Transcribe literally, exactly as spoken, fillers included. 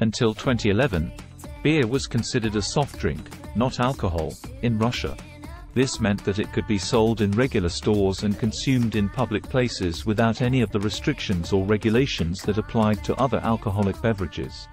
Until twenty eleven, beer was considered a soft drink, not alcohol, in Russia. This meant that it could be sold in regular stores and consumed in public places without any of the restrictions or regulations that applied to other alcoholic beverages.